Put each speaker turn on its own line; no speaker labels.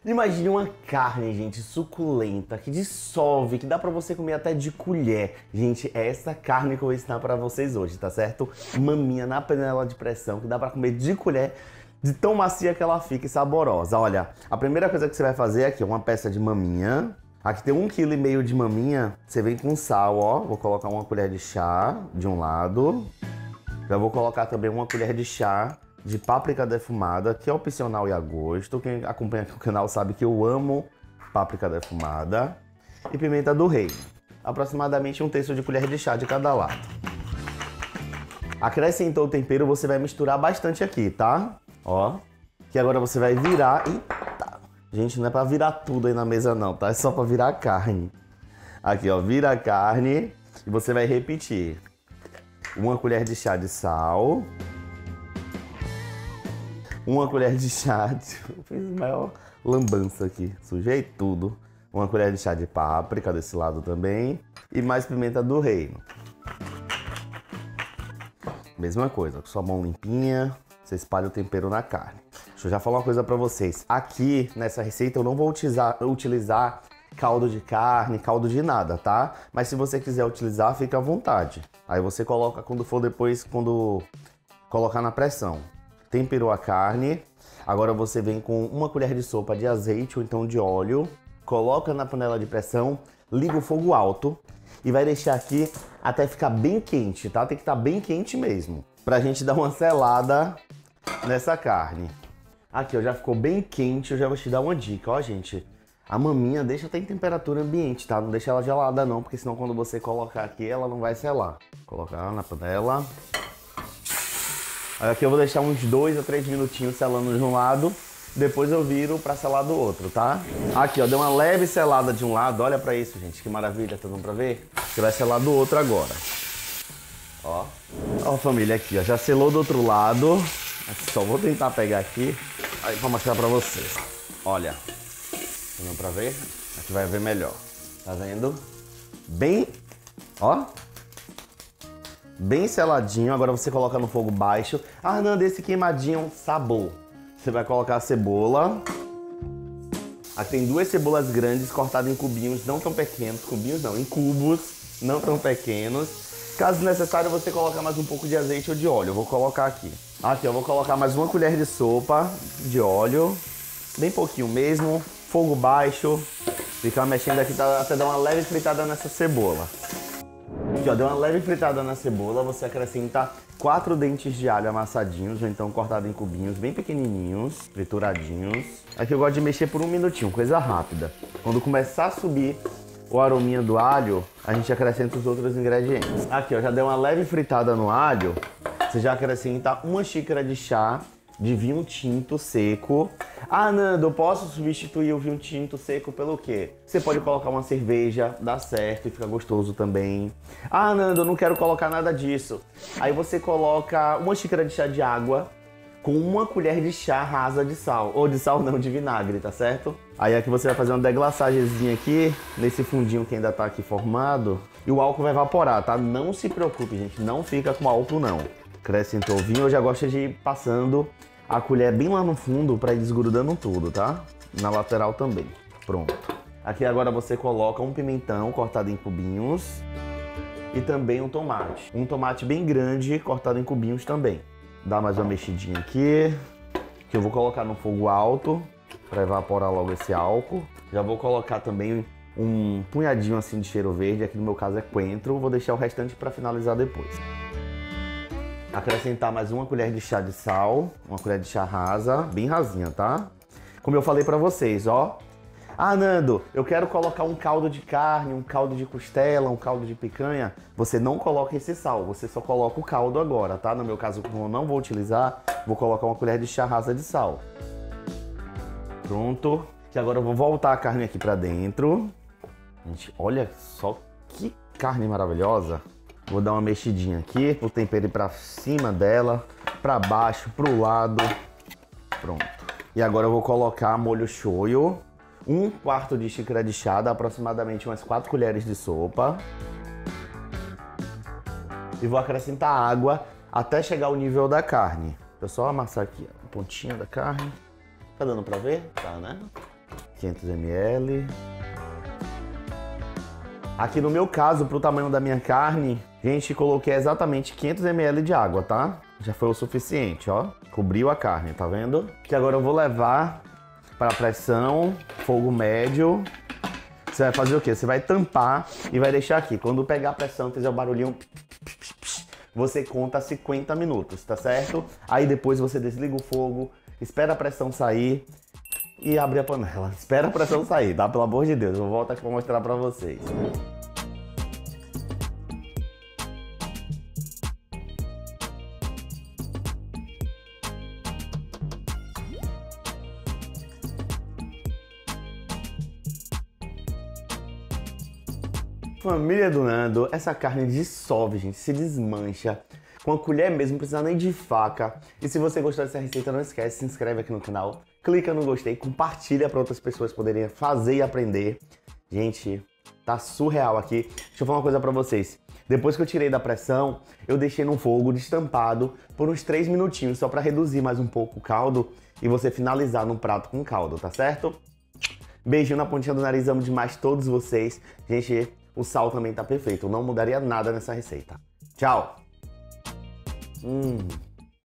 Imagine uma carne, gente, suculenta, que dissolve, que dá pra você comer até de colher. Gente, é essa carne que eu vou ensinar pra vocês hoje, tá certo? Maminha na panela de pressão, que dá pra comer de colher, de tão macia que ela fica e saborosa. Olha, a primeira coisa que você vai fazer aqui é uma peça de maminha. Aqui tem 1,5 kg de maminha. Você vem com sal, ó. Vou colocar uma colher de chá de um lado. Já vou colocar também uma colher de chá de páprica defumada, que é opcional e a gosto. Quem acompanha aqui o canal sabe que eu amo páprica defumada. E pimenta do reino. Aproximadamente 1/3 de colher de chá de cada lado. Acrescentou o tempero, você vai misturar bastante aqui, tá? Ó. Que agora você vai virar e... Gente, não é pra virar tudo aí na mesa não, tá? É só pra virar a carne. Aqui, ó, vira a carne e você vai repetir. 1 colher de chá de sal. 1 colher de chá de... Eu fiz a maior lambança aqui, sujei tudo. 1 colher de chá de páprica desse lado também. E mais pimenta do reino. Mesma coisa, com sua mão limpinha, você espalha o tempero na carne. Deixa eu já falar uma coisa pra vocês. Aqui, nessa receita, eu não vou utilizar caldo de carne, caldo de nada, tá? Mas se você quiser utilizar, fica à vontade. Aí você coloca quando for depois, quando colocar na pressão. Temperou a carne. Agora você vem com 1 colher de sopa de azeite ou então de óleo. Coloca na panela de pressão, liga o fogo alto e vai deixar aqui até ficar bem quente, tá? Tem que estar bem quente mesmo, pra gente dar uma selada nessa carne. Aqui, ó, já ficou bem quente, eu já vou te dar uma dica, ó, gente. A maminha deixa até em temperatura ambiente, tá? Não deixa ela gelada não, porque senão quando você colocar aqui, ela não vai selar. Colocar ela na panela. Aí aqui eu vou deixar uns 2 a 3 minutinhos selando de um lado, depois eu viro pra selar do outro, tá? Aqui, ó, deu uma leve selada de um lado, olha pra isso, gente, que maravilha, tá dando pra ver? Você vai selar do outro agora. Ó. Ó, família, aqui, ó, já selou do outro lado. Só vou tentar pegar aqui, aí pra mostrar pra vocês. Olha, tá dando pra ver? Aqui vai ver melhor, tá vendo? Bem, ó. Bem seladinho, agora você coloca no fogo baixo. Ah, não, desse queimadinho, sabor. Você vai colocar a cebola. Aqui tem 2 cebolas grandes cortadas em cubinhos, não tão pequenos. Cubinhos não, em cubos, não tão pequenos. Caso necessário, você coloca mais um pouco de azeite ou de óleo. Eu vou colocar aqui. Aqui, eu vou colocar mais 1 colher de sopa de óleo. Bem pouquinho mesmo. Fogo baixo. Ficar mexendo aqui até dar uma leve fritada nessa cebola. Aqui, ó, deu uma leve fritada na cebola, você acrescenta 4 dentes de alho amassadinhos, ou então cortados em cubinhos bem pequenininhos, trituradinhos. Aqui eu gosto de mexer por 1 minutinho, coisa rápida. Quando começar a subir o arominha do alho, a gente acrescenta os outros ingredientes. Aqui, ó, já deu uma leve fritada no alho, você já acrescenta 1 xícara de chá de vinho tinto seco. Ah, Nando, eu posso substituir o vinho tinto seco pelo quê? Você pode colocar uma cerveja, dá certo e fica gostoso também. Ah, Nando, eu não quero colocar nada disso. Aí você coloca 1 xícara de chá de água com 1 colher de chá rasa de sal. Ou de sal não, de vinagre, tá certo? Aí aqui você vai fazer uma deglaçagemzinha aqui, nesse fundinho que ainda tá aqui formado. E o álcool vai evaporar, tá? Não se preocupe, gente, não fica com álcool não. Acrescentou o vinho, eu já gosto de ir passando a colher bem lá no fundo para ir desgrudando tudo, tá? Na lateral também. Pronto. Aqui agora você coloca um pimentão cortado em cubinhos e também um tomate. Um tomate bem grande cortado em cubinhos também. Dá mais uma mexidinha aqui, que eu vou colocar no fogo alto para evaporar logo esse álcool. Já vou colocar também um punhadinho assim de cheiro verde, aqui no meu caso é coentro. Vou deixar o restante para finalizar depois. Acrescentar mais 1 colher de chá de sal, 1 colher de chá rasa, bem rasinha, tá? Como eu falei pra vocês, ó. Ah, Nando, eu quero colocar um caldo de carne, um caldo de costela, um caldo de picanha. Você não coloca esse sal, você só coloca o caldo agora, tá? No meu caso, como eu não vou utilizar, vou colocar 1 colher de chá rasa de sal. Pronto. E agora eu vou voltar a carne aqui pra dentro. Gente, olha só que carne maravilhosa. Vou dar uma mexidinha aqui, o tempero ir pra cima dela, pra baixo, pro lado. Pronto. E agora eu vou colocar molho shoyu, 1/4 de xícara de chá, dá aproximadamente umas 4 colheres de sopa. E vou acrescentar água até chegar ao nível da carne. Eu só amassar aqui a pontinha da carne. Tá dando pra ver? Tá, né? 500 ml. Aqui no meu caso, pro tamanho da minha carne, gente, coloquei exatamente 500 ml de água, tá? Já foi o suficiente, ó. Cobriu a carne, tá vendo? Que agora eu vou levar para pressão, fogo médio. Você vai fazer o quê? Você vai tampar e vai deixar aqui. Quando pegar a pressão, fizer o barulhinho, você conta 50 minutos, tá certo? Aí depois você desliga o fogo, espera a pressão sair e abre a panela. Espera a pressão sair, tá? Pelo amor de Deus, eu volto aqui pra mostrar pra vocês. Família do Nando, essa carne dissolve, gente, se desmancha. Com a colher mesmo, não precisa nem de faca. E se você gostou dessa receita, não esquece, se inscreve aqui no canal, clica no gostei, compartilha para outras pessoas poderem fazer e aprender. Gente, tá surreal aqui. Deixa eu falar uma coisa para vocês. Depois que eu tirei da pressão, eu deixei no fogo destampado por uns 3 minutinhos, só para reduzir mais um pouco o caldo e você finalizar no prato com caldo, tá certo? Beijinho na pontinha do nariz, amo demais todos vocês. Gente, o sal também tá perfeito, eu não mudaria nada nessa receita. Tchau!